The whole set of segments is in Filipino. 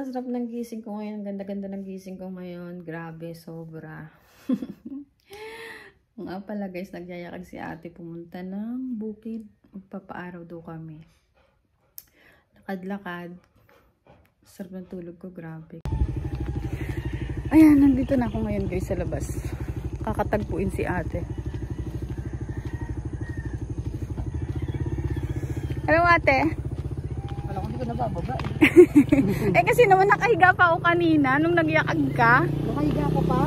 napakasarap ng gising ko ngayon. Ganda-ganda ng gising ko ngayon. Grabe, sobra. Nga pala guys, nagyayakag si ate pumunta ng bukid. Magpapaaraw daw kami. Lakad-lakad. Sarap ng tulog ko, grabe. Ayan, nandito na ako ngayon guys sa labas. Kakatagpuin si ate. Hello ate. Wala ko hindi ko nabababa Eh kasi naman nakahiga pa ako kanina nung nagyakag ka. Nakahiga ka pa?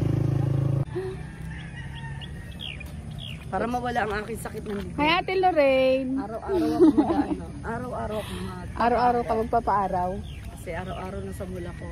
Para mawala ang aking sakit ng dito. Hi ate Lorraine. Araw-araw ako mag-ano. Araw-araw ako Araw-araw ka magpapaaraw. Kasi araw-araw na sa mula ko.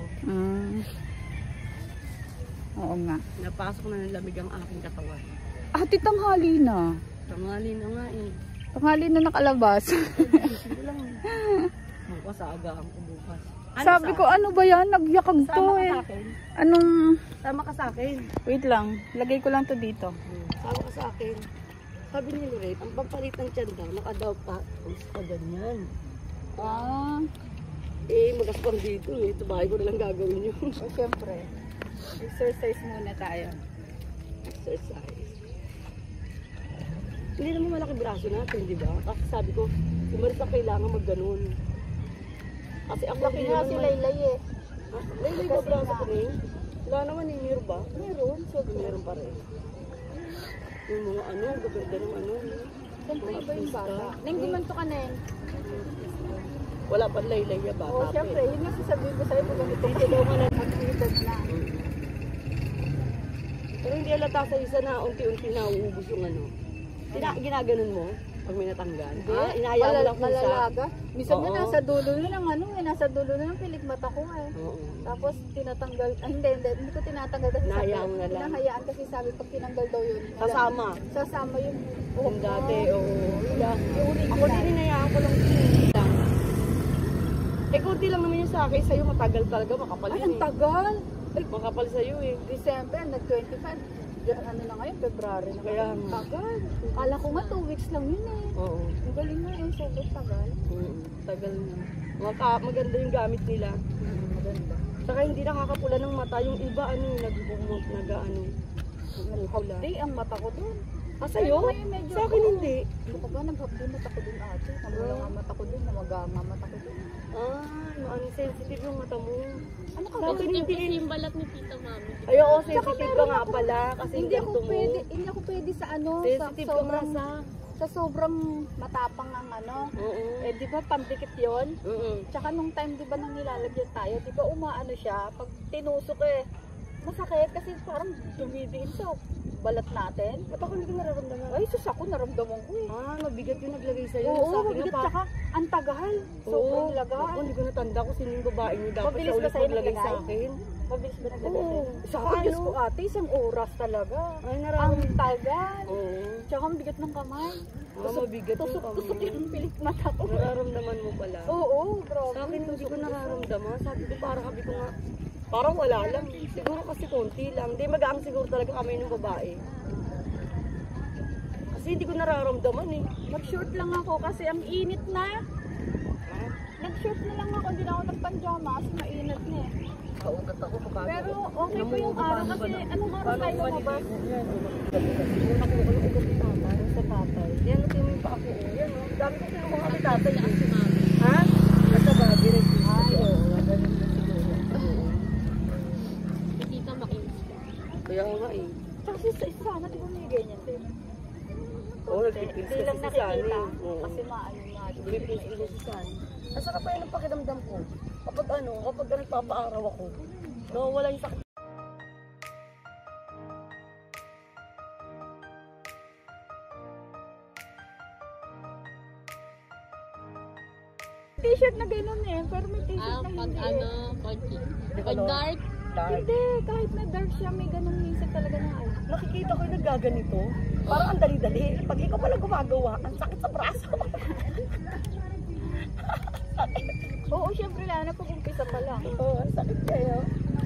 Oo nga. Napasok na ng lamig ang aking katawan. Ate, tanghali na. Tanghali na nga eh. Tanghali na nakalabas. Sige lang. Bukas agahan ko bukas. Sabi ko, ano ba yan? Nagyakag to Sama ka eh. sa akin? Anong... Sama ka sa akin. Wait lang. Lagay ko lang to dito. Sama ka sa akin. Sabi ni Lorette, ang pampalit ng tiyan daw, nakadaw pa. Ang sa ganyan. Ah. Eh, magaspang dito eh. Ito bahay ko na lang gagawin yun. O syempre. Exercise muna tayo. Exercise. Hindi naman malaki braso natin, di ba? Kasi sabi ko, si Marisa kailangan mag-ganon. Kasi ako Laki nga si Laylay eh. Laylay ba braso ko na yun? Wala naman eh, meron ba? Meron. So, meron pa rin. Yung mga ano, gaganda ng ano. Siyempre iba yung bata. Neng gumanto ka na yun. Wala pa Laylay ya bata. Oo, siyempre. Yun yung sasabihin ko sa'yo pag ganito. Tulungan na mag-edad na. Pero hindi alata sa isa na unti-unti na uubos yung ano. Ginaganon mo pag may natanggal. Inaya mo lang kung sa... Minsan nga nasa dulo na ng ano eh. Nasa dulo na ng pilikmata ko eh. Oo. Tapos tinatanggal. Hindi ko tinatanggal kasi Nahayaan mo na lang. Hinahayaan kasi sabi pag tinanggal daw yun. Kasama. Sasama yung Yung dati, oo. Yung Ako din hinayaan ko lang lang. Eh, kunti lang naman yung sa akin. Sa'yo matagal talaga, makapal Ay, yun ang tagal. eh. Makapal sa'yo eh. December, nag-25. Ano na ngayon, February na. Kaya tagal. Kala ko nga 2 weeks lang yun eh. Oo. Ang galing nga yung sobrang tagal. Tagal na. Maganda yung gamit nila. Maganda. Saka hindi nakakapula ng mata. Yung iba ano, nag-ano. Hindi, ang mata ko dun. Sa'yo? Sa akin hindi. Ano ka ba? Naghapdi mata ko dun ate. Namula nga mata ko dun, namagama mata ko dun. Ano, sensitive yung mata mo. Ano ka Sa ba? akin hindi. Yung balat ni Tita Mami. Ay, oo, sensitive ka nga pala. Kasi Hindi ako ganito mo. hindi ako pwede sa ano, Sensitive ka nga sa sobrang matapang ang ano. Oo. Eh di ba pandikit 'yon? Oo. Tsaka nung time di ba nang nilalagyan tayo, di ba umaano siya, pag tinusok eh masakit kasi parang dumidiin sa balat natin. Ba't ako hindi ko nararamdaman? Ay, sus ako naramdaman ko eh. Mabigat yung naglagay sa'yo. Oo, Sa akin mabigat na pa. tsaka ang tagal. Sobrang Ako, lagaan. hindi ko natanda kung sino yung babae niyo. Dapat Mabilis siya ba ulit sa'yo maglagay naglagay? sa akin. Mabilis ba naglagay? Oo. Saka Diyos ko ate, isang oras talaga. Ay, Ang nararamdaman. tagal. Oo. Tsaka ang bigat ng kamay. Mabigat yung Tusok kamay. yung pilik mata ko. Nararamdaman mo pala. Oo, grabe. Sa akin hindi ko nararamdaman. Sabi ko parang sabi ko nga, parang wala lang. Siguro kasi konti lang. Hindi magaang siguro talaga kami ng babae. Kasi hindi ko nararamdaman eh. Nag-short lang ako kasi ang init na. Nag-short na lang ako, hindi na ako nagpanjama kasi mainit na eh. Kaugat ako kapag. Pero okay po yung araw kasi anong araw tayo lumabas? Sa tatay. Yan, natin yung pa ako. Yan, no? Dami ko siya mga tatay. Ha? Nasa babi rin. Ay, oo. Tita makinis. Kaya nga eh. Kasi sa isa sana, di ba may ganyan din? Oo, nagpipils Hindi lang kasi si Sunny. nakikita. Oo. Kasi maano nga. Nagpipils kasi si Sunny. Nasaka pa yun ang pakiramdam ko. Kapag ano, kapag nagpapaaraw ako, nawawala yung sakit. T-shirt na gano'n eh, pero may t-shirt na Pag hindi ano, pag dark. Hindi, kahit na dark siya, may ganun minsan talaga na ano. Nakikita ko yung naggaganito. Parang ang dali-dali. Pag ikaw pala gumagawa, ang sakit sa braso. Oo, syempre lang, napag-umpisa pa lang. Oo, ang sakit kayo.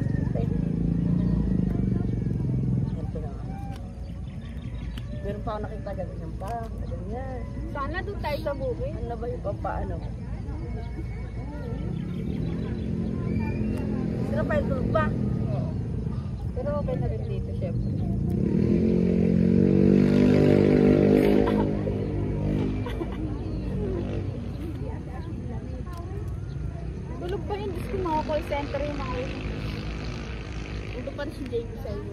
Ito na. Meron pa ako nakita ganyan pa. Ganyan. Sana doon tayo sa bukid. Ano ba yung pampaano? Si Rafael tulog ba? Oo. Pero okay na rin dito, syempre. Tulog pa yun. Diyos ko, mga call center yung mga yun. Ito pa rin si JB sa iyo.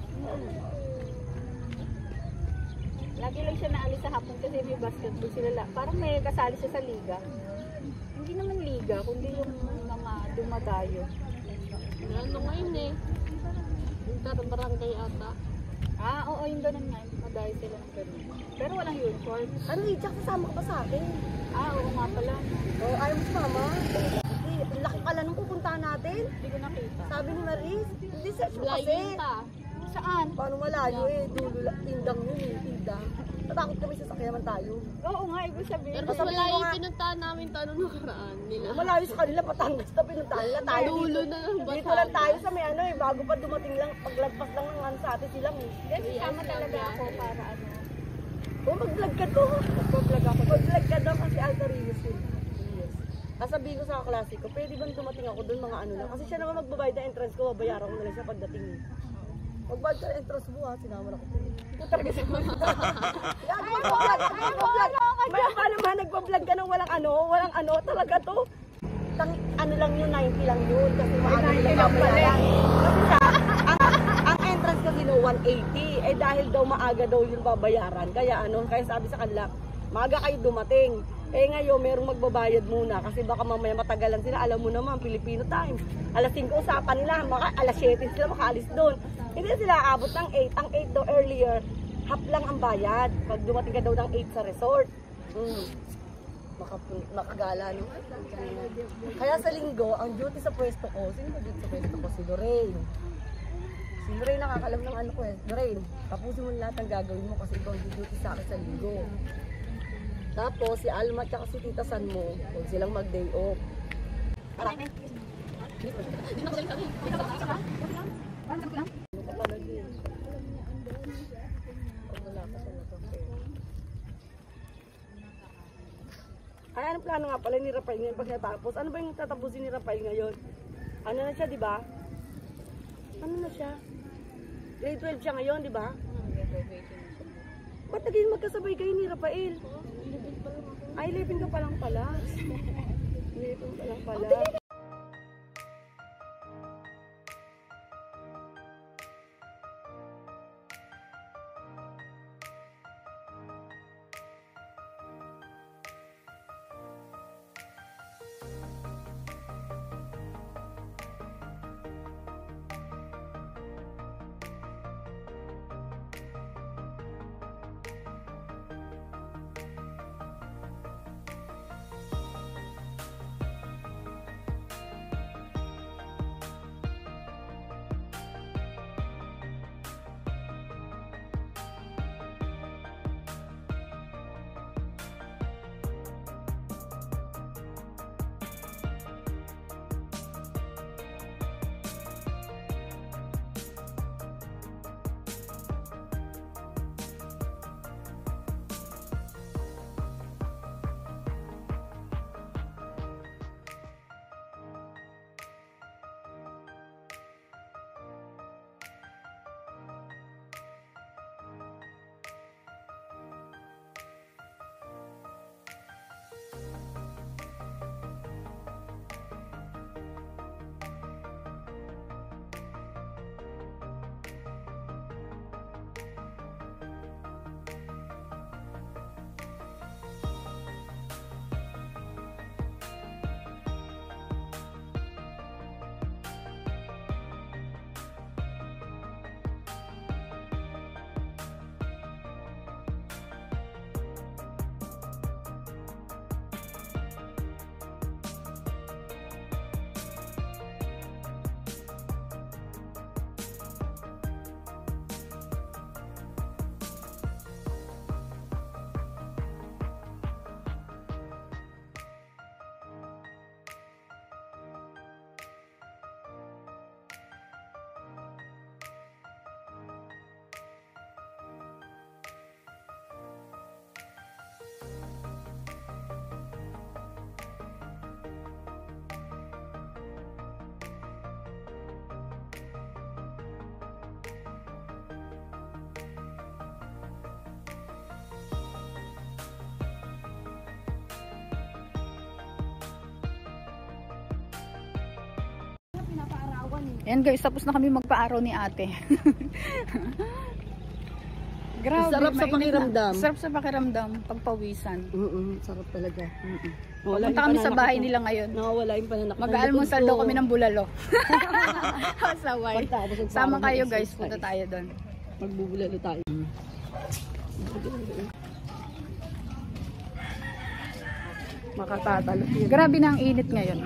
Lagi lang siya naalis sa hapon kasi may basketball sila. Parang may kasali siya sa liga. Hindi naman liga, kundi yung mga dumadayo. Ano ngayon eh. Yung barangay ata. Ah, oo, yung ganun nga. Madayo sila ng ganun. Pero walang uniform. Ano eh, Jack, kasama ka pa sa akin? Ah, oo nga pala. Oo, ayaw mo sumama? Hindi, ang laki pala nung pupuntahan natin. Hindi ko nakita. Sabi ni Maris, hindi search mo kasi. Layo pa. Saan? Paano malayo eh, dulo lang, tindang yun eh, tindang. Natakot kami sa sakyaman tayo. Oo nga, ibig sabihin. Pero mas Sabi malayo mo yung nga- pinuntahan namin tanong nakaraan nila. Malayo sa kanila, Batangas na pinuntahan nila. Tayo Dulo dito. na ng Batangas. Dito lang tayo sa may ano eh, bago pa dumating lang, paglagpas lang ng ano sa atin silang eh. Hindi, sama talaga ako para ano. Oh, mag-vlog ka to. Mag-vlog ako. Mag-vlog ka daw kasi Alta Rios yun. Yes. Sasabihin ko sa kaklase ko, pwede bang dumating ako doon mga ano lang? Kasi siya naman magbabayad ng entrance ko, babayaran ko na lang siya pagdating eh. Magbayad ka ng entrance mo ha, sinama na ko po. Ito talaga siya. Yan, mag-vlog. Maya pa naman, nagpa-vlog ka ng walang ano, talaga to. Ano lang yun, 90 lang yun. Kasi maaga nila babayaran. Kasi siya, ang entrance kasi no, 180. Eh dahil daw maaga daw yung babayaran. Kaya sabi sa kanila, maaga kayo dumating. Eh ngayon, merong magbabayad muna kasi baka mamaya matagalan sila. Alam mo naman, Filipino time. Alas 5 usapan nila, alas 7 sila makaalis doon. Hindi sila aabot ng 8. Ang 8 daw earlier, half lang ang bayad. Pag dumating ka daw ng 8 sa resort. Makagala, no? Kaya sa linggo, ang duty sa pwesto ko, sino ba duty sa pwesto ko? Si Lorraine. Si Lorraine nakakalam ng ano ko eh. Lorraine, tapusin mo lahat ng gagawin mo kasi ikaw ang duty sa akin sa linggo. Tapos si Alma at si Tita San mo, huwag silang mag-day off. Ano ka pala din? Wala ka sa natapos. Ay, anong plano nga pala ni Rafael ngayon pag natapos? Ano ba yung tatapusin ni Rafael ngayon? Ano na siya, di ba? Ano na siya? Grade 12 siya ngayon, di ba? Ba't naging magkasabay kayo ni Rafael? Ay, 11 ka pa lang pala. 11 pa lang pala. Ayan guys, tapos na kami magpa-araw ni ate. Grabe, Sarap sa mainit pakiramdam. na. Sarap sa pakiramdam, pagpawisan. Sarap talaga. Pupunta kami sa bahay nila ngayon. Nawawala yung pananakit. Mag-aalmusal daw kami ng bulalo. Saway. Pagtapos ng Sama parang kayo may guys, exercise. punta tayo doon. Magbubulalo tayo. Makatatalo. Grabe na ang init ngayon.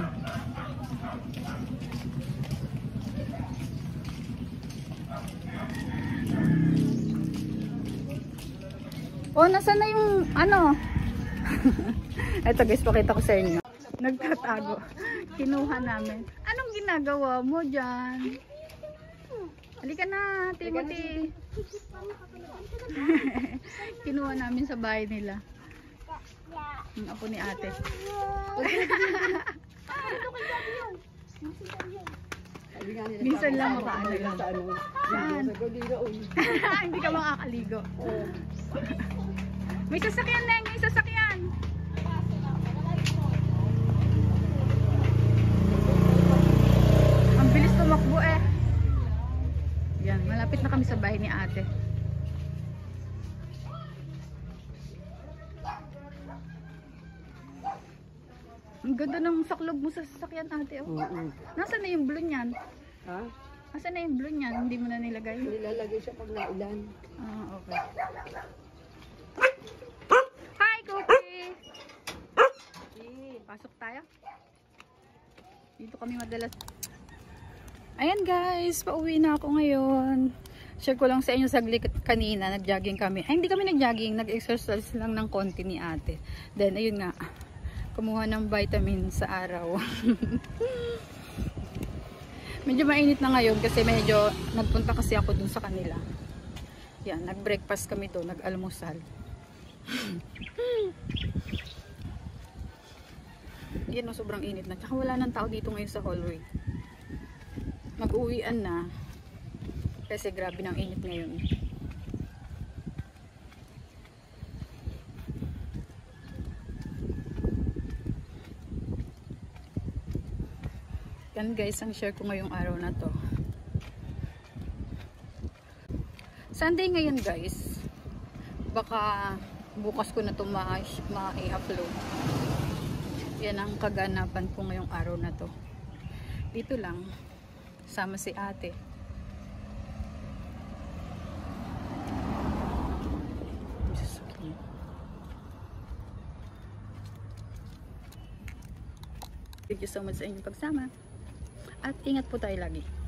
Oh, nasa na yung ano? Ito guys, pakita ko sa inyo. Nagtatago. Kinuha namin. Anong ginagawa mo dyan? Halika na, Timothy. Kinuha namin sa bahay nila. Ang apo ni ate. Minsan lang makaano lang. Saan? Hindi ka makakaligo. May sasakyan na, may sasakyan. Ang bilis tumakbo eh. Yan, malapit na kami sa bahay ni ate. Ang ganda ng saklog mo sa sasakyan ate. Oh. Nasaan na yung blue niyan? Ha? Nasaan na yung blue niyan? Hindi mo na nilagay? Nilalagay siya pag naulan. Ah, okay. Hi, Cookie! Pasok tayo. Dito kami madalas. Ayan guys, pauwi na ako ngayon. Share ko lang sa inyo saglit kanina, nag-jogging kami. Ay, hindi kami nag-jogging, nag-exercise lang ng konti ni ate. Then, ayun nga, kumuha ng vitamin sa araw. Medyo mainit na ngayon kasi medyo nagpunta kasi ako dun sa kanila. Yan, nag-breakfast kami doon, nag-almusal. Yan o, sobrang init na. Tsaka wala nang tao dito ngayon sa hallway. Mag-uwian na. Kasi grabe ng init ngayon. Yan guys, ang share ko ngayong araw na to. Sunday ngayon guys. Baka bukas ko na ito ma-i-upload. Yan ang kaganapan ko ngayong araw na to. Dito lang. Sama si ate. Thank you so much sa inyong pagsama. At ingat po tayo lagi.